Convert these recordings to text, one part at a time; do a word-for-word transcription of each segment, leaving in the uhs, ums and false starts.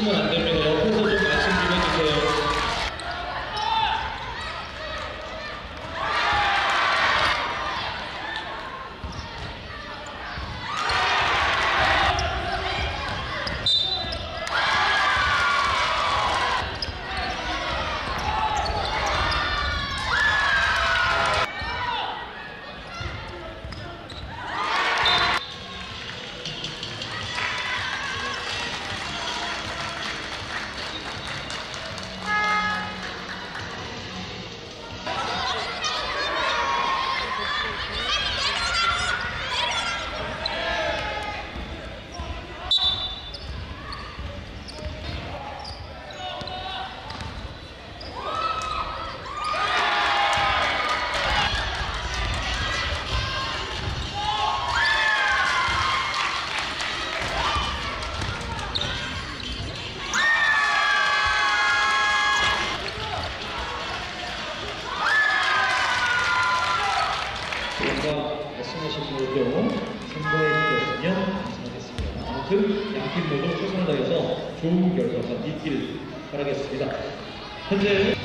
하시면 안 됩니다. 옆에서 좀 말씀 좀 해주세요. 말씀하신 대로 선거에 이겼으면 감사하겠습니다. 아무튼 양팀 모두 최선을 다해서 좋은 결과가 있길 바라겠습니다. 현재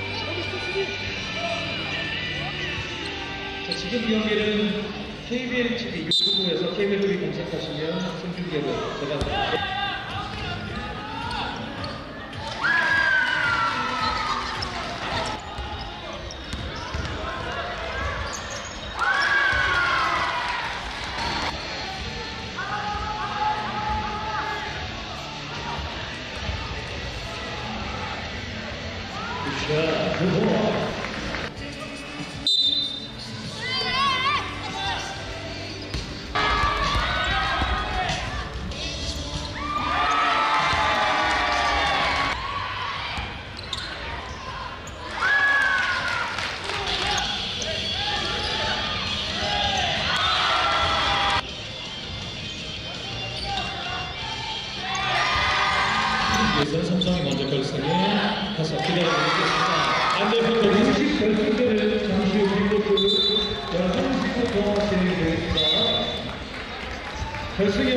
자, 지금 이 경기는 케이비엘 티비 유튜브에서 케이비엘 티비 검색하시면 생중계로 제가 자, 그거. 예선 삼성이 먼저 결승에 가서 기다리고 있겠습니다. 반대편 공식 결승전은 잠시 후 빅로프 열한 시부터 진행되겠습니다. 결승에